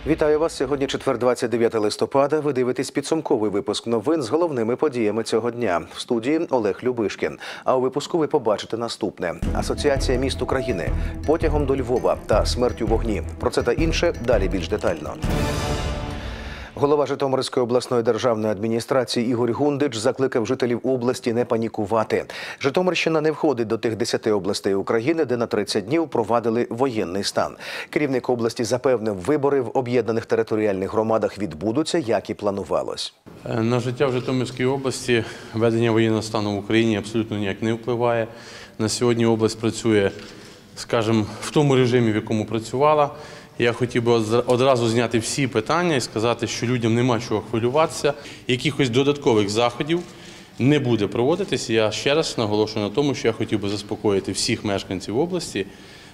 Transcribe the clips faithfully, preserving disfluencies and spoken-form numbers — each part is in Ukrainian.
Вітаю вас. Сьогодні четвер, двадцять дев'яте листопада. Ви дивитесь підсумковий випуск новин з головними подіями цього дня. В студії Олег Любишкін. А у випуску ви побачите наступне. Асоціація міст України, потягом до Львова та смерть у вогні. Про це та інше далі більш детально. Голова Житомирської обласної державної адміністрації Ігор Гундич закликав жителів області не панікувати. Житомирщина не входить до тих десяти областей України, де на тридцять днів провадили воєнний стан. Керівник області запевнив, вибори в об'єднаних територіальних громадах відбудуться, як і планувалось. На життя в Житомирській області введення воєнного стану в Україні абсолютно ніяк не впливає. На сьогодні область працює, скажімо, в тому режимі, в якому працювала. Я хотів би одразу зняти всі питання і сказати, що людям нема чого хвилюватися. Якихось додаткових заходів не буде проводитися. Я ще раз наголошую на тому, що я хотів би заспокоїти всіх мешканців області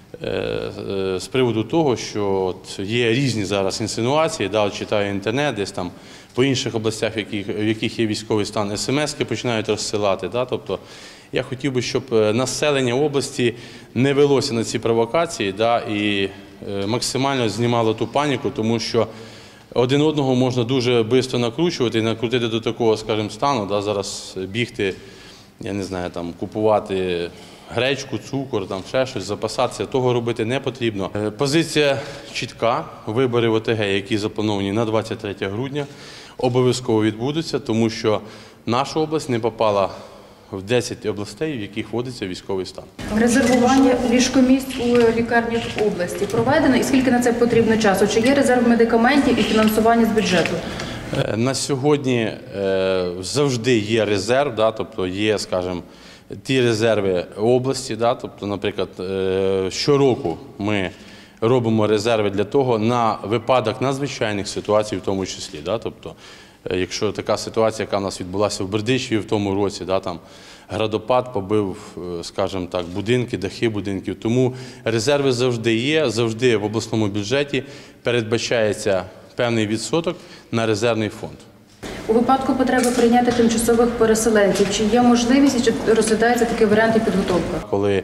з приводу того, що є різні зараз інсинуації, да, читаю інтернет, десь там по інших областях, в яких, в яких є військовий стан, ес ем ески починають розсилати. Да, тобто, я хотів би, щоб населення області не велося на ці провокації, да, і максимально знімало ту паніку, тому що один одного можна дуже швидко накручувати і накрутити до такого, скажімо, стану, да, зараз бігти, я не знаю, там, купувати гречку, цукор, там, ще щось, запасатися, того робити не потрібно. Позиція чітка, вибори в о те ге, які заплановані на двадцять третє грудня, обов'язково відбудуться, тому що наша область не попала в десять областей, в яких вводиться військовий стан. Резервування ліжкомісць у лікарнях області проведено, і скільки на це потрібно часу? Чи є резерв медикаментів і фінансування з бюджету? На сьогодні завжди є резерв, да, тобто є, скажімо, ті резерви області, да, тобто, наприклад, щороку ми робимо резерви для того на випадок надзвичайних ситуацій в тому числі, да, тобто, якщо така ситуація, яка в нас відбулася в Бердичеві в тому році, да, там градопад побив, скажімо так, будинки, дахи будинків. Тому резерви завжди є, завжди в обласному бюджеті передбачається певний відсоток на резервний фонд. У випадку потреби прийняти тимчасових переселенців, чи є можливість, чи розглядається такий варіант і підготовка? Коли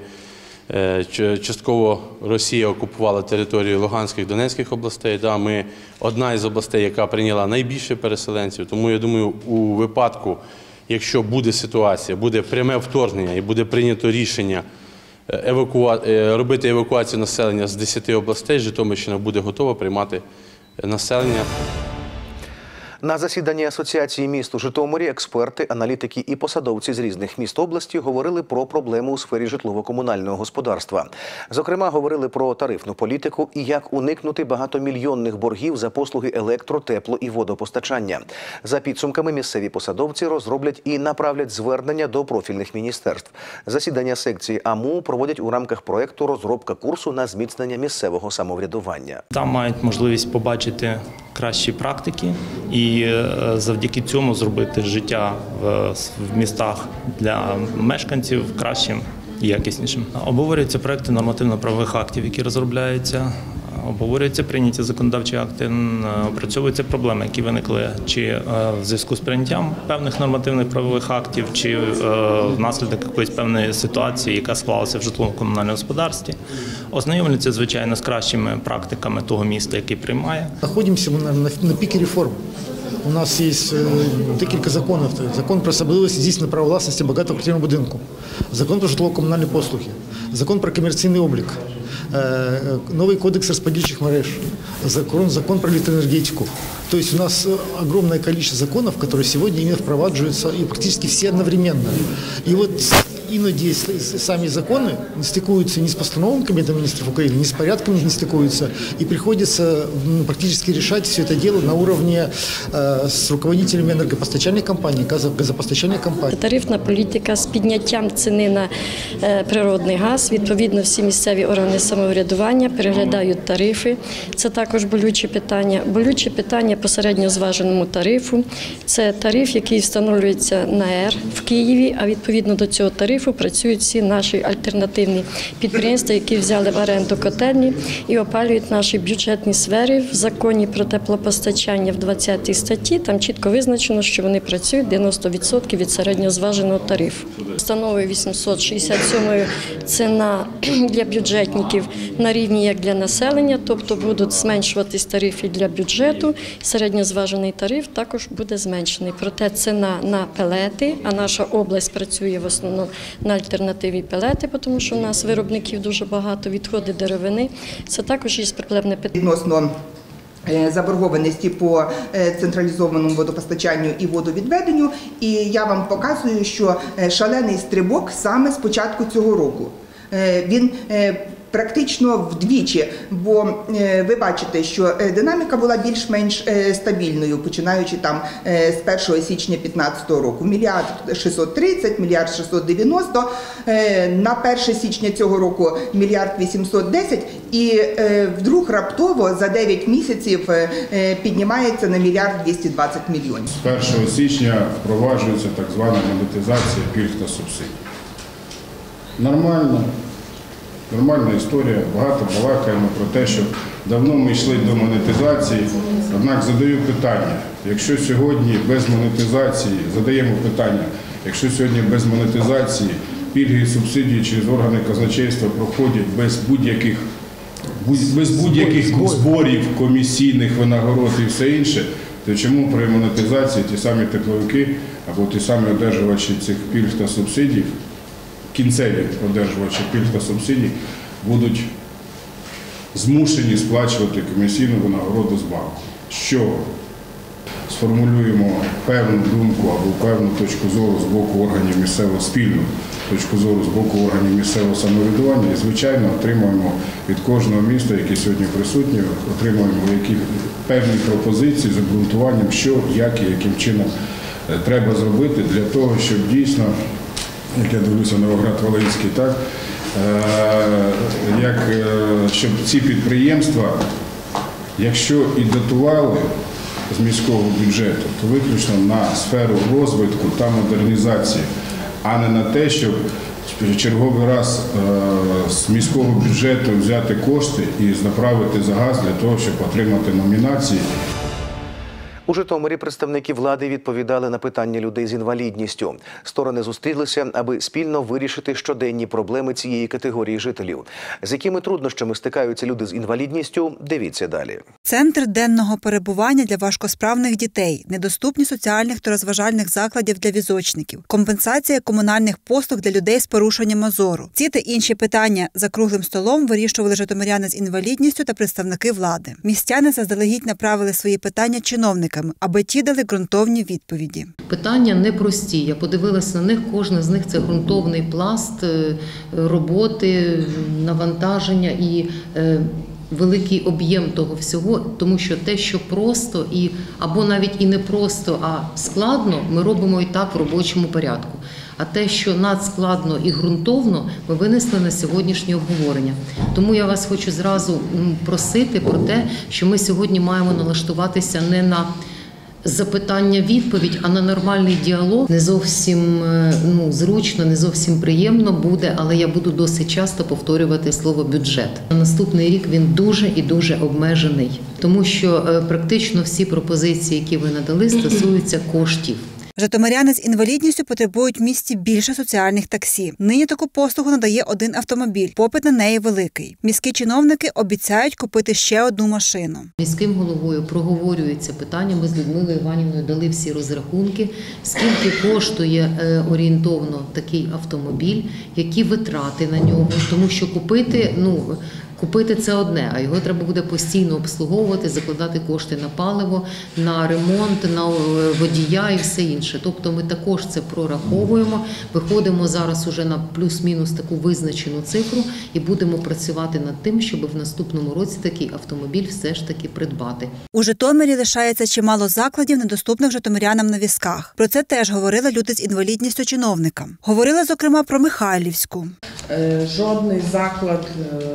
частково Росія окупувала територію Луганських, Донецьких областей. Да, ми одна із областей, яка прийняла найбільше переселенців. Тому, я думаю, у випадку, якщо буде ситуація, буде пряме вторгнення і буде прийнято рішення еваку... робити евакуацію населення з десяти областей, Житомирщина буде готова приймати населення. На засіданні Асоціації міст у Житомирі експерти, аналітики і посадовці з різних міст області говорили про проблеми у сфері житлово-комунального господарства. Зокрема, говорили про тарифну політику і як уникнути багатомільйонних боргів за послуги електро-, тепло- і водопостачання. За підсумками, місцеві посадовці розроблять і направлять звернення до профільних міністерств. Засідання секції а ем у проводять у рамках проєкту «Розробка курсу на зміцнення місцевого самоврядування». Там мають можливість побачити кращі практики і завдяки цьому зробити життя в містах для мешканців кращим і якіснішим. Обговорюються проекти нормативно-правових актів, які розробляються, обговорюються прийняті законодавчі акти, опрацьовуються проблеми, які виникли чи в зв'язку з прийняттям певних нормативних правових актів, чи внаслідок якоїсь певної ситуації, яка склалася в житлово-комунальному господарстві. Ознайомляться, звичайно, з кращими практиками того міста, який приймає. Знаходимося ми на, на, на піки реформ. У нас є декілька законів. Закон про особливості здійснення права власності багатоквартирного будинку, закон про житлово-комунальні послуги, закон про комерційний облік, новый кодекс распределительных мереж, закон, закон про электроэнергетику. То есть у нас огромное количество законов, которые сегодня именно впровадживаются, и практически все одновременно. И вот іноді самі закони не стикуються ні з постановами Кабінету міністрів України, ні з порядком не стикуються, і приходиться ну, практически решать все это дело на уровне э, с руководителями энергопостачальной компании, газопостачальной компании. Тарифна політика з підняттям ціни на е, природний газ. Відповідно, всі місцеві органи самоврядування переглядають тарифи. Це також болюче питання. Болюче питання по середньозваженому тарифу. Це тариф, який встановлюється на Е Р в Києві, а відповідно до цього тарифу тарифу працюють всі наші альтернативні підприємства, які взяли в оренду котельні і опалюють наші бюджетні сфери. В законі про теплопостачання в двадцятій статті там чітко визначено, що вони працюють дев'яносто відсотків від середньозваженого тарифу. Постановою вісімсот шістдесят сім ціна для бюджетників на рівні як для населення, тобто будуть зменшуватись тарифи для бюджету, середньозважений тариф також буде зменшений. Проте ціна на пелети, а наша область працює в основному на альтернативі пелети, тому що у нас виробників дуже багато, відходи деревини, це також є проблемне питання. Відносно заборгованості по централізованому водопостачанню і водовідведенню. І я вам показую, що шалений стрибок саме з початку цього року. Він практично вдвічі, бо ви бачите, що динаміка була більш-менш стабільною, починаючи там з першого січня дві тисячі п'ятнадцятого року. Мільярд шістсот тридцять, мільярд шістсот дев'яносто, на перше січня цього року мільярд вісімсот десять, і вдруг раптово за дев'ять місяців піднімається на мільярд двісті двадцять мільйонів. З першого січня впроваджується так звана монетизація пільг та субсидій. Нормально. Нормальна історія, багато балакаємо про те, що давно ми йшли до монетизації, однак задаю питання, якщо сьогодні без монетизації, задаємо питання, якщо сьогодні без монетизації пільги і субсидії через органи казначейства проходять без будь-яких без будь-яких зборів, комісійних винагород і все інше, то чому при монетизації ті самі тепловики або ті самі одержувачі цих пільг та субсидій, кінцеві одержувачі пільг та субсидій будуть змушені сплачувати комісійну винагороду з банку? Що сформулюємо певну думку або певну точку зору з боку органів місцевого, спільну точку зору з боку органів місцевого самоврядування і, звичайно, отримуємо від кожного міста, яке сьогодні присутні, отримуємо які певні пропозиції з обґрунтуванням, що, як і яким чином треба зробити для того, щоб дійсно, як я дивлюся, Новоград-Волинський, так, як, щоб ці підприємства, якщо і дотували з міського бюджету, то виключно на сферу розвитку та модернізації, а не на те, щоб черговий раз з міського бюджету взяти кошти і направити за газ для того, щоб отримати номінації. У Житомирі представники влади відповідали на питання людей з інвалідністю. Сторони зустрілися, аби спільно вирішити щоденні проблеми цієї категорії жителів. З якими труднощами стикаються люди з інвалідністю, дивіться далі. Центр денного перебування для важкосправних дітей, недоступність соціальних та розважальних закладів для візочників, компенсація комунальних послуг для людей з порушеннями зору. Ці та інші питання за круглим столом вирішували житомиряни з інвалідністю та представники влади. Містяни заздалегідь направили свої питання чиновникам, аби ті дали ґрунтовні відповіді. Питання непрості. Я подивилася на них, кожне з них – це ґрунтовний пласт роботи, навантаження і великий об'єм того всього, тому що те, що просто, і або навіть і не просто, а складно, ми робимо і так в робочому порядку. А те, що надскладно і ґрунтовно, ми винесли на сьогоднішнє обговорення. Тому я вас хочу зразу просити про те, що ми сьогодні маємо налаштуватися не на запитання-відповідь, а на нормальний діалог. Не зовсім ну, зручно, не зовсім приємно буде, але я буду досить часто повторювати слово «бюджет». На наступний рік він дуже і дуже обмежений, тому що практично всі пропозиції, які ви надали, стосуються коштів. Житомиряни з інвалідністю потребують в місті більше соціальних таксі. Нині таку послугу надає один автомобіль, попит на неї великий. Міські чиновники обіцяють купити ще одну машину. Міським головою проговорюється питання, ми з Людмилою Іванівною дали всі розрахунки, скільки коштує орієнтовно такий автомобіль, які витрати на нього, тому що купити, ну, Купити – це одне, а його треба буде постійно обслуговувати, закладати кошти на паливо, на ремонт, на водія і все інше. Тобто ми також це прораховуємо, виходимо зараз уже на плюс-мінус таку визначену цифру і будемо працювати над тим, щоб в наступному році такий автомобіль все ж таки придбати. У Житомирі лишається чимало закладів, недоступних житомирянам на візках. Про це теж говорили люди з інвалідністю чиновникам. Говорили, зокрема, про Михайлівську. Жодний заклад,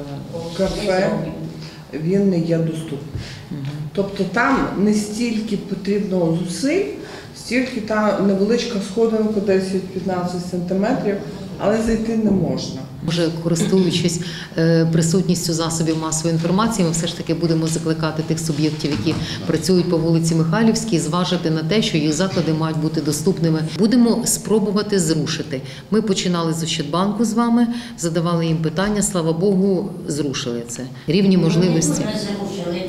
кафе, він не є доступним. Тобто там не стільки потрібно зусиль, стільки та невеличка сходинка, десять-п'ятнадцять сантиметрів, але зайти не можна. Може, користуючись е, присутністю засобів масової інформації, ми все ж таки будемо закликати тих суб'єктів, які працюють по вулиці Михайлівській, зважити на те, що їх заклади мають бути доступними. Будемо спробувати зрушити. Ми починали з Ощадбанку з вами, задавали їм питання, слава Богу, зрушили це. Рівні можливості. Ми зрушили.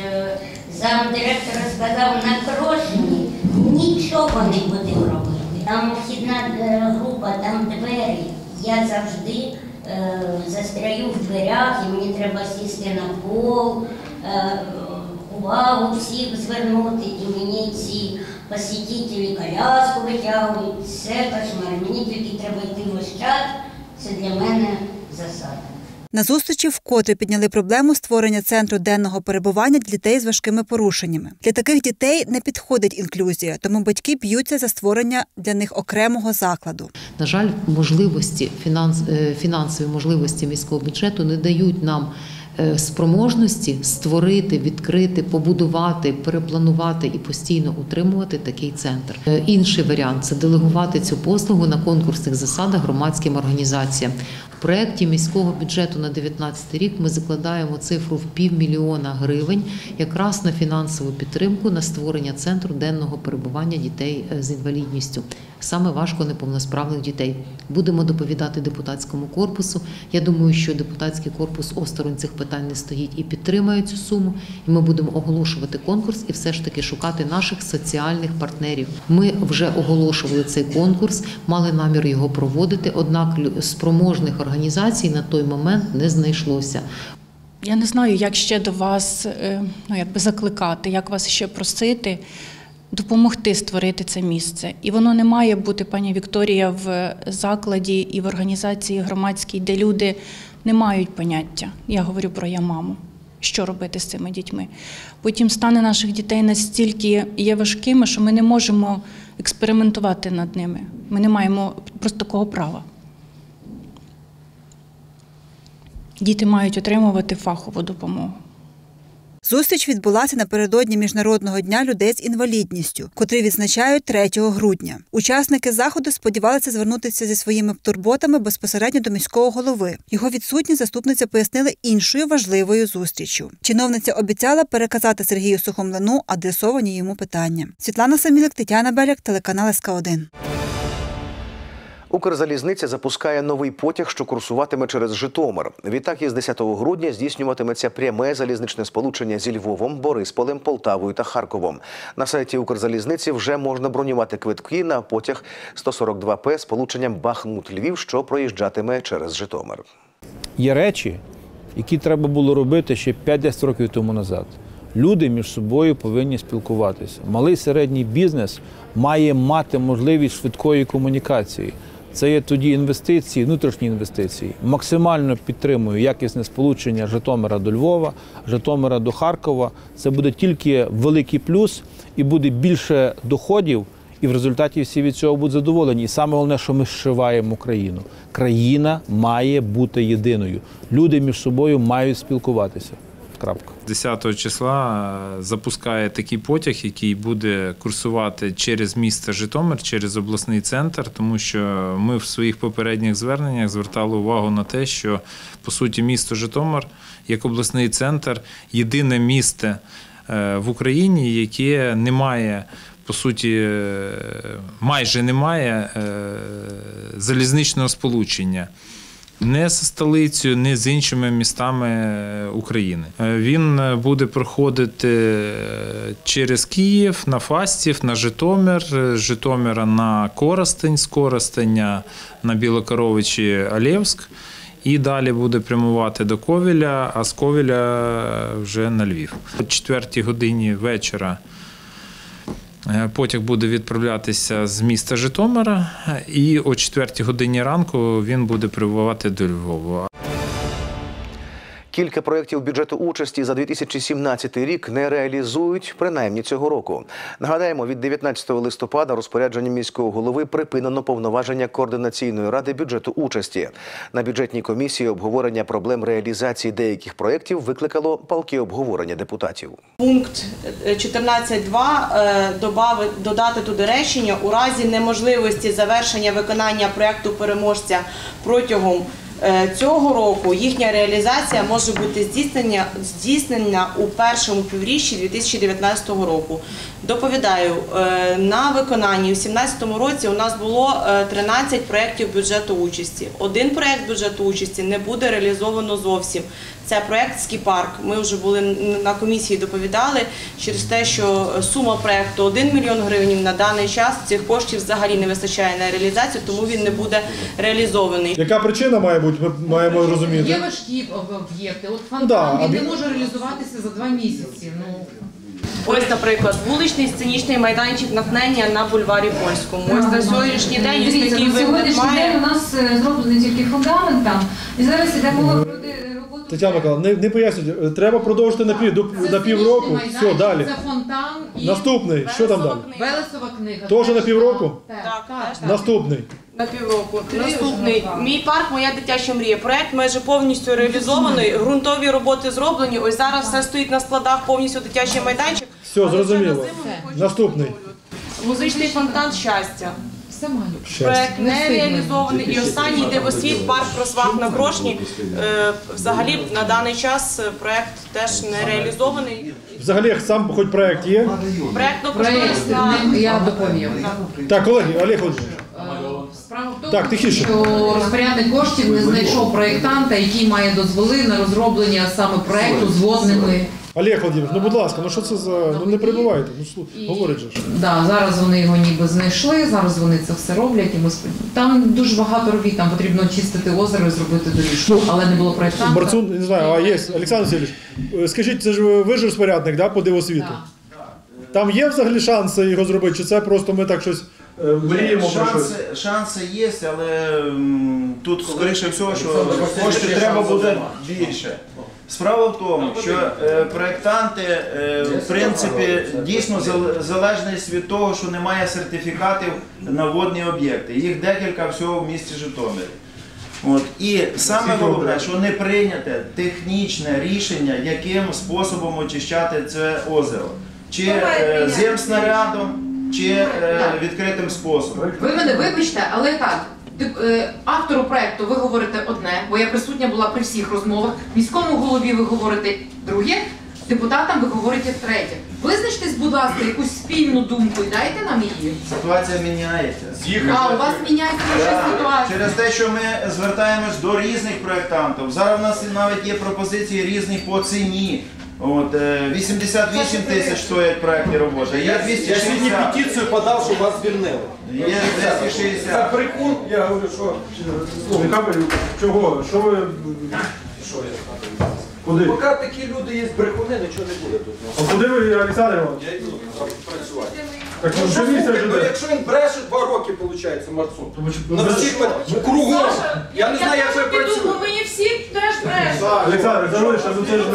Замдиректора сказав на Крошині, нічого не будемо робити. Там вхідна група, там двері. Я завжди е, застряю в дверях, і мені треба сісти на пол, е, увагу всіх звернути, і мені ці посетителі коляску витягують. Це кошмар. Мені тільки треба йти в Ощад, це для мене засада. На зустрічі вкотре підняли проблему створення центру денного перебування для дітей з важкими порушеннями. Для таких дітей не підходить інклюзія, тому батьки б'ються за створення для них окремого закладу. На жаль, можливості, фінанс, фінансові можливості міського бюджету не дають нам спроможності створити, відкрити, побудувати, перепланувати і постійно утримувати такий центр. Інший варіант – це делегувати цю послугу на конкурсних засадах громадським організаціям. В проєкті міського бюджету на дев'ятнадцятий рік ми закладаємо цифру в півмільйона гривень якраз на фінансову підтримку на створення центру денного перебування дітей з інвалідністю, саме важко неповносправних дітей. Будемо доповідати депутатському корпусу. Я думаю, що депутатський корпус осторонь цих питань не стоїть і підтримує цю суму. І ми будемо оголошувати конкурс і все ж таки шукати наших соціальних партнерів. Ми вже оголошували цей конкурс, мали намір його проводити, однак спроможних організацій на той момент не знайшлося. Я не знаю, як ще до вас, ну, якби закликати, як вас ще просити допомогти створити це місце. І воно не має бути, пані Вікторія, в закладі і в організації громадській, де люди не мають поняття. Я говорю про «я маму». Що робити з цими дітьми? Потім стани наших дітей настільки є важкими, що ми не можемо експериментувати над ними. Ми не маємо просто такого права. Діти мають отримувати фахову допомогу. Зустріч відбулася напередодні Міжнародного дня людей з інвалідністю, котрий відзначають третього грудня. Учасники заходу сподівалися звернутися зі своїми турботами безпосередньо до міського голови. Його відсутність заступниця пояснили іншою важливою зустріччю. Чиновниця обіцяла переказати Сергію Сухомлину адресовані йому питання. Світлана Самілик, Тетяна Беляк, телеканал ес ка один. Укрзалізниця запускає новий потяг, що курсуватиме через Житомир. Відтак із десятого грудня здійснюватиметься пряме залізничне сполучення зі Львовом, Борисполем, Полтавою та Харковом. На сайті Укрзалізниці вже можна бронювати квитки на потяг сто сорок два пе з полученням Бахмут-Львів, що проїжджатиме через Житомир. Є речі, які треба було робити ще п'ять-десять років тому назад. Люди між собою повинні спілкуватися. Малий середній бізнес має мати можливість швидкої комунікації. Це є тоді інвестиції, внутрішні інвестиції. Максимально підтримую якісне сполучення Житомира до Львова, Житомира до Харкова. Це буде тільки великий плюс і буде більше доходів, і в результаті всі від цього будуть задоволені. І саме головне, що ми зшиваємо країну. Країна має бути єдиною. Люди між собою мають спілкуватися. Крапка. десятого числа запускає такий потяг, який буде курсувати через місто Житомир, через обласний центр, тому що ми в своїх попередніх зверненнях звертали увагу на те, що, по суті, місто Житомир, як обласний центр, єдине місто в Україні, яке не має, по суті, майже немає залізничного сполучення. Не з столицею, не з іншими містами України. Він буде проходити через Київ, на Фастів, на Житомир, з Житомира на Коростень, з Коростеня на Білокоровичі-Олевськ. І далі буде прямувати до Ковеля, а з Ковеля вже на Львів. О четвертій годині вечора потяг буде відправлятися з міста Житомира, і о четвертій годині ранку він буде прибувати до Львова. Кілька проєктів бюджету участі за дві тисячі сімнадцятий рік не реалізують, принаймні цього року. Нагадаємо, від дев'ятнадцятого листопада розпорядженням міського голови припинено повноваження Координаційної ради бюджету участі. На бюджетній комісії обговорення проблем реалізації деяких проєктів викликало палке обговорення депутатів. Пункт чотирнадцять два додати туди речення у разі неможливості завершення виконання проєкту переможця протягом цього року їхня реалізація може бути здійснена, здійснена у першому півріччі дві тисячі дев'ятнадцятого року. Доповідаю, на виконанні у дві тисячі сімнадцятому році у нас було тринадцять проєктів бюджету участі. Один проєкт бюджету участі не буде реалізовано зовсім. Це проєкт «Ски-парк». Ми вже були на комісії, доповідали через те, що сума проєкту один мільйон гривень, на даний час цих коштів взагалі не вистачає на реалізацію, тому він не буде реалізований. Яка причина має бути, ми маємо розуміти? Є важкі об'єкти. От фонтан, він не може реалізуватися за два місяці. Ну... Ось, наприклад, вуличний сценічний майданчик натхнення на бульварі Польському. Ось на сьогоднішній день ось такий вигляд має. У нас зроблений тільки фундамент там, і зараз йде мова про роботу. Тетяна Миколаївна, не, не пояснюйте, треба продовжити на, пів, до, на півроку, все, далі. Це фонтан і... Наступний, що там далі? Велесова книга. Теж на півроку? Так, так. Наступний. На півроку. Наступний. Мій парк, моя дитяча мрія. Проєкт майже повністю реалізований, ґрунтові роботи зроблені. Ось зараз все стоїть на складах, повністю дитячий майданчик. Все, зрозуміло. Наступний. Музичний фонтан «Щастя». Щастя. Проєкт не реалізований. І останній «Дивосвіт», парк «Просвах на Крошні». Взагалі на даний час проєкт теж не реалізований. Взагалі сам хоч проєкт є? Проєктно-кошторисна. Я доповім. Так, колеги, Олег Володимирович. Справа в тому, так, тихіше. що розпорядник коштів не знайшов проєктанта, який має дозволи на розроблення саме проєкту з водними. Олег Володимирович, ну будь ласка, ну що це за... Ну не перебивайте, ну говорить же. Да, зараз вони його ніби знайшли, зараз вони це все роблять. І ми... Там дуже багато робіт, там потрібно очистити озеро і зробити доріжку, але не було проєктанта. Марцун, не знаю, а є, Олександр Васильович, скажіть, це ж ви ж розпорядник, да, по Дивосвіту? Там є взагалі шанси його зробити, чи це просто ми так щось мріємо про щось? Шанси, шанси є, але м, тут, скоріше всього, що коштів треба буде більше. Справа в тому, що е, проєктанти, е, в принципі, дійсно залежність від того, що немає сертифікатів на водні об'єкти. Їх декілька всього в місті Житомирі. От. І саме головне, що не прийняте технічне рішення, яким способом очищати це озеро. Чи е, земснарядом, чи е, відкритим способом. Ви мене вибачте, але так. Автору проєкту ви говорите одне, бо я присутня була при всіх розмовах, міському голові ви говорите друге, депутатам ви говорите третє. Визначтесь, будь ласка, якусь спільну думку і дайте нам її. Ситуація міняється. А, у вас міняється вже ситуація. Через те, що ми звертаємось до різних проєктантів. Зараз у нас навіть є пропозиції різних по ціні. От, вісімдесят вісім тисяч стоять проєктні роботи. Є двісті шістдесят. Я сьогодні петицію подав, щоб вас звільнили. Є двісті шістдесят. Це прикол. Я говорю, що... Слухай, чого? Що ви... Що я? Куди? Поки такі люди є брехуни, нічого не буде тут. А куди ви, Олександр Іванович? Я йду працювати. Так, ну, що місце ну, якщо він бреше, два роки, виходить, Марцун. На всіх кругом. Я не знаю, як ви працюєте. Мені всі теж брешуть. Олександр, залиште, ну це ж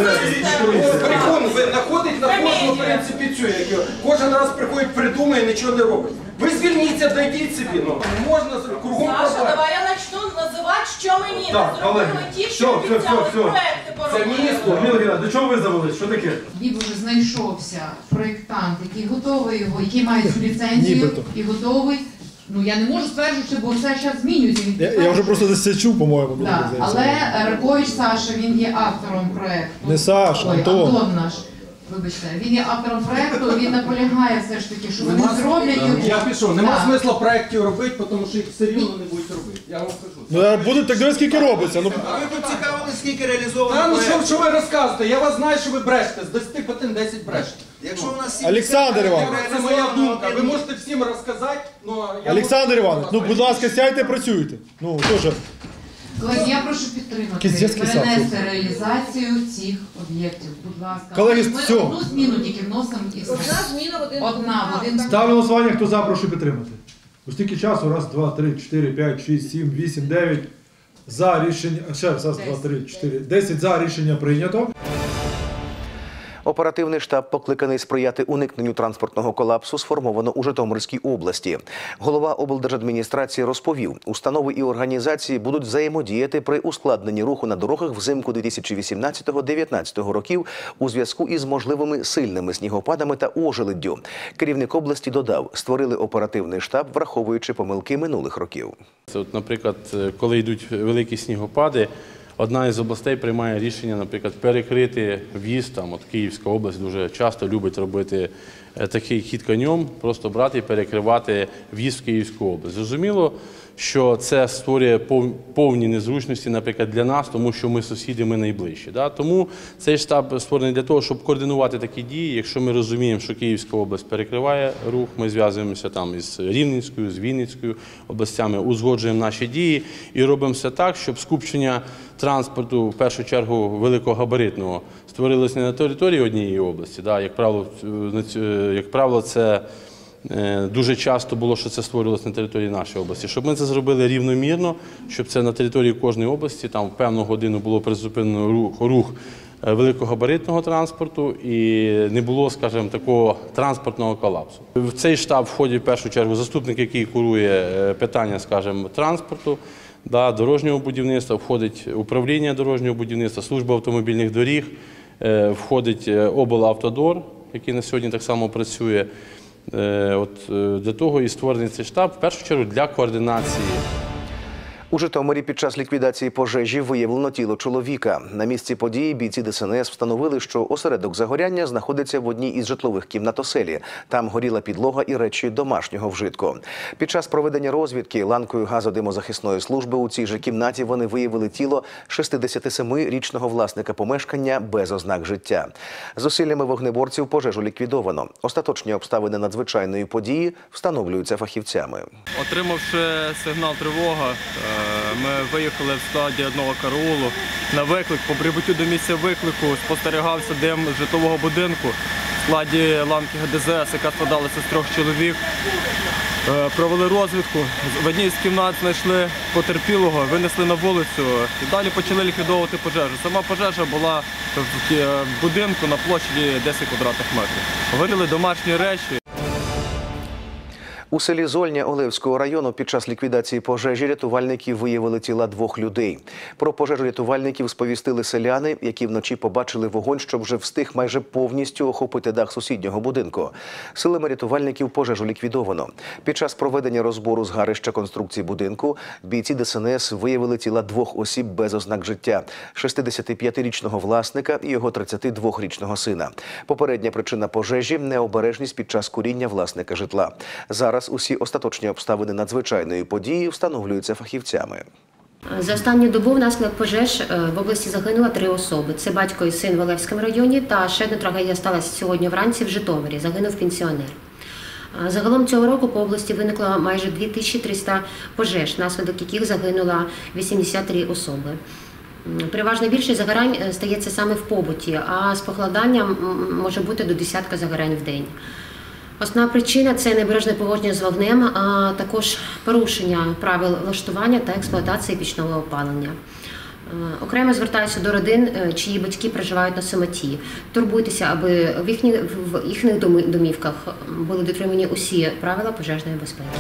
не Брехун, ви знаходить на кожному принципі цю, як кожен раз приходить, придумає, нічого не робить. Ви звільніться, дойдіть собі, ну, можна кругом Саша, пробувати. давай я почну називати, що мені не Так, зробили колеги, ті, все, що все, обіцяли все, все. проекти Це поробити. місто. Людмила, до чого ви завелись? Що таке? Ніби вже знайшовся проєктант, який готовий його, який має цю ліцензію Нібито. і готовий. Ну я не можу стверджувати, бо все зараз змінюється. Він Я, я вже просто десь це чув, по-моєму. мені Так, здається. але Ракович Саша, він є автором проєкту. Не Саш, Ой, Антон. Антон наш. Вибачте, він є автором проєкту, він наполягає все ж таки, що вони зроблять його. Я пішов, нема Так. смисла проєктів робити, тому що їх все рівно не будуть робити. Я вам кажу. Ну, а будуть так дивись, скільки робиться. Ну, А ви поцікавили, скільки реалізовано Та, ну що, проєктів? що ви розказуєте? Я вас знаю, що ви брешете. З десяти питань десять брешете. Якщо у нас Олександр Іванович. Це моя думка. Ви можете всім розказати, але я... Олександр Іванович, ну, будь ласка, сядьте, працюйте. Ну, теж. Колеги, я прошу підтримати, Якийсь дитячий сад перенести тут. реалізацію цих об'єктів. Будь ласка. Колеги, Ми все. одну зміну тільки вносимо і все. Одна зміна в один Одна в один. Ставлю на голосування, хто за, прошу підтримати. Ось стільки часу, раз, два, три, чотири, п'ять, шість, сім, вісім, дев'ять. За рішення, ще раз, раз, два, три, чотири, десять за рішення прийнято. Оперативний штаб, покликаний сприяти уникненню транспортного колапсу, сформовано у Житомирській області. Голова облдержадміністрації розповів, установи і організації будуть взаємодіяти при ускладненні руху на дорогах взимку дві тисячі вісімнадцятого - дві тисячі дев'ятнадцятого років у зв'язку із можливими сильними снігопадами та ожеледдю. Керівник області додав, створили оперативний штаб, враховуючи помилки минулих років. Це, от, наприклад, коли йдуть великі снігопади, одна із областей приймає рішення, наприклад, перекрити в'їзд, там, от Київська область дуже часто любить робити такий хід конем, просто брати і перекривати в'їзд в Київську область. Зрозуміло, що це створює повні незручності, наприклад, для нас, тому що ми сусіди, ми найближчі. Да? Тому цей штаб створений для того, щоб координувати такі дії. Якщо ми розуміємо, що Київська область перекриває рух, ми зв'язуємося там із Рівненською, з Вінницькою областями, узгоджуємо наші дії і робимо все так, щоб скупчення транспорту, в першу чергу великогабаритного, створилось не на території однієї області. Да? Як правило, як правило, це дуже часто було, що це створювалося на території нашої області. Щоб ми це зробили рівномірно, щоб це на території кожної області, там в певну годину було призупинено рух, рух великогабаритного транспорту і не було, скажімо, такого транспортного колапсу. В цей штаб входить в першу чергу заступник, який курує питання, скажімо, транспорту, да, дорожнього будівництва, входить управління дорожнього будівництва, служба автомобільних доріг, входить облавтодор, який на сьогодні так само працює. От для того і створений цей штаб, в першу чергу, для координації. У Житомирі під час ліквідації пожежі виявлено тіло чоловіка. На місці події бійці Де Ес En Ес встановили, що осередок загоряння знаходиться в одній із житлових кімнат оселі. Там горіла підлога і речі домашнього вжитку. Під час проведення розвідки ланкою газодимозахисної служби у цій же кімнаті вони виявили тіло шістдесятисемирічного власника помешкання без ознак життя. Зусиллями вогнеборців пожежу ліквідовано. Остаточні обставини надзвичайної події встановлюються фахівцями. Отримавши сигнал тривога, ми виїхали в складі одного караулу. На виклик, по прибуттю до місця виклику, спостерігався дим з житлового будинку в складі ланки Ге Де Зе Ес, яка складалася з трьох чоловік. Провели розвідку, в одній з кімнат знайшли потерпілого, винесли на вулицю і далі почали ліквідовувати пожежу. Сама пожежа була в будинку на площі десять квадратних метрів. Горіли домашні речі. У селі Зольня Олевського району під час ліквідації пожежі рятувальники виявили тіла двох людей. Про пожежу рятувальників сповістили селяни, які вночі побачили вогонь, що вже встиг майже повністю охопити дах сусіднього будинку. Силами рятувальників пожежу ліквідовано. Під час проведення розбору згарища конструкції будинку бійці Де Ес En Ес виявили тіла двох осіб без ознак життя – шістдесятип'ятирічного власника і його тридцятидвохрічного сина. Попередня причина пожежі – необережність під час куріння власника житла. Зараз усі остаточні обставини надзвичайної події встановлюються фахівцями. За останню добу внаслідок пожеж в області загинуло три особи. Це батько і син в Олевському районі, та ще одна трагедія сталася сьогодні вранці в Житомирі. Загинув пенсіонер. Загалом цього року по області виникло майже дві тисячі триста пожеж, внаслідок яких загинуло вісімдесят три особи. Переважно більшість загорань стається саме в побуті, а з похолоданням може бути до десятка загорань в день. Основна причина – це необережне поводження з вогнем, а також порушення правил влаштування та експлуатації пічного опалення. Окремо звертаюся до родин, чиї батьки проживають на самоті. Турбуйтеся, аби в їхніх, в їхніх домівках були дотримані усі правила пожежної безпеки.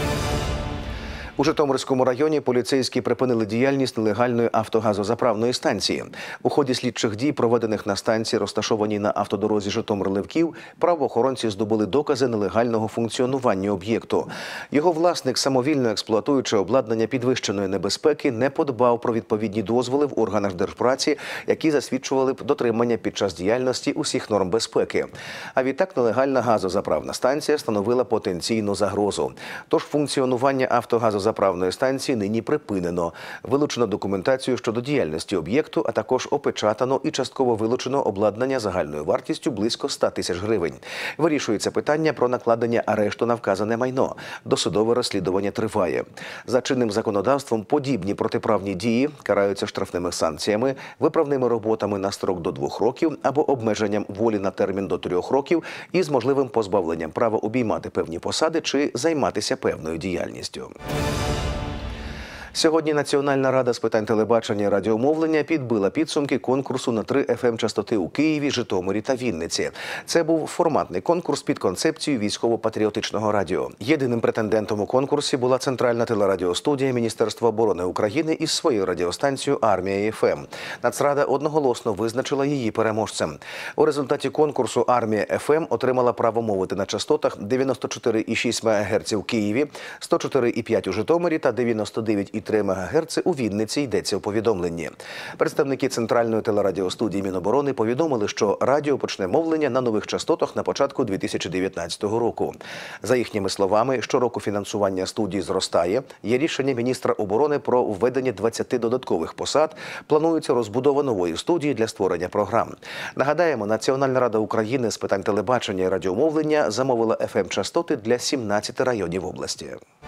У Житомирському районі поліцейські припинили діяльність нелегальної автогазозаправної станції. У ході слідчих дій, проведених на станції, розташованій на автодорозі Житомир-Левків, правоохоронці здобули докази нелегального функціонування об'єкту. Його власник, самовільно експлуатуючи обладнання підвищеної небезпеки, не подбав про відповідні дозволи в органах держпраці, які засвідчували б дотримання під час діяльності усіх норм безпеки. А відтак нелегальна газозаправна станція становила потенційну загрозу. Тож функціонування автогазозаправної заправної станції нині припинено. Вилучено документацію щодо діяльності об'єкту, а також опечатано і частково вилучено обладнання загальною вартістю близько ста тисяч гривень. Вирішується питання про накладення арешту на вказане майно. Досудове розслідування триває. За чинним законодавством подібні протиправні дії караються штрафними санкціями, виправними роботами на строк до двох років або обмеженням волі на термін до трьох років із можливим позбавленням права обіймати певні посади чи займатися певною діяльністю. Сьогодні Національна рада з питань телебачення і радіомовлення підбила підсумки конкурсу на три еф ем-частоти у Києві, Житомирі та Вінниці. Це був форматний конкурс під концепцією військово-патріотичного радіо. Єдиним претендентом у конкурсі була Центральна телерадіостудія Міністерства оборони України із своєю радіостанцією «Армія еф ем». Нацрада одноголосно визначила її переможцем. У результаті конкурсу «Армія еф ем» отримала право мовити на частотах дев'яносто чотири і шість мегагерців у Києві, сто чотири і п'ять у Житомирі та дев'яносто дев'ять і три мегагерци у Вінниці, йдеться у повідомленні. Представники Центральної телерадіостудії Міноборони повідомили, що радіо почне мовлення на нових частотах на початку дві тисячі дев'ятнадцятого року. За їхніми словами, щороку фінансування студії зростає, є рішення міністра оборони про введення двадцяти додаткових посад, планується розбудова нової студії для створення програм. Нагадаємо, Національна рада України з питань телебачення і радіомовлення замовила еф ем-частоти для сімнадцяти районів області.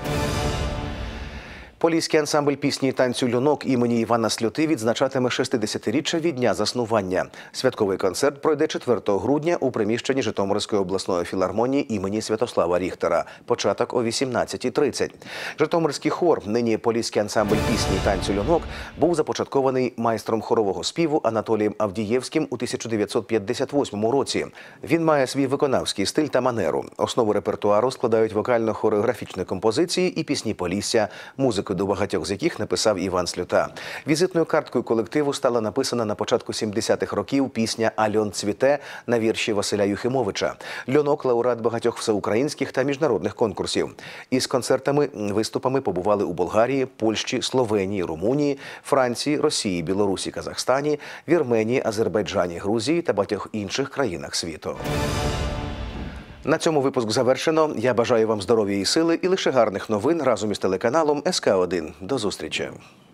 Поліський ансамбль пісні і танцю «Льонок» імені Івана Сльоти відзначатиме шестидесятиріччя від дня заснування. Святковий концерт пройде четвертого грудня у приміщенні Житомирської обласної філармонії імені Святослава Ріхтера. Початок о вісімнадцятій тридцять. Житомирський хор, нині Поліський ансамбль пісні і танцю «Льонок», був започаткований майстром хорового співу Анатолієм Авдієвським у тисяча дев'ятсот п'ятдесят восьмому році. Він має свій виконавський стиль та манеру. Основу репертуару складають вокально-хореографічні композиції і пісні Полісся, музику до багатьох з яких написав Іван Сльота. Візитною карткою колективу стала написана на початку сімдесятих років пісня «Альон цвіте» на вірші Василя Юхимовича. «Льонок» – лауреат багатьох всеукраїнських та міжнародних конкурсів. Із концертами, виступами побували у Болгарії, Польщі, Словенії, Румунії, Франції, Росії, Білорусі, Казахстані, Вірменії, Азербайджані, Грузії та багатьох інших країнах світу. На цьому випуск завершено. Я бажаю вам здоров'я і сили і лише гарних новин разом із телеканалом ес ка один. До зустрічі.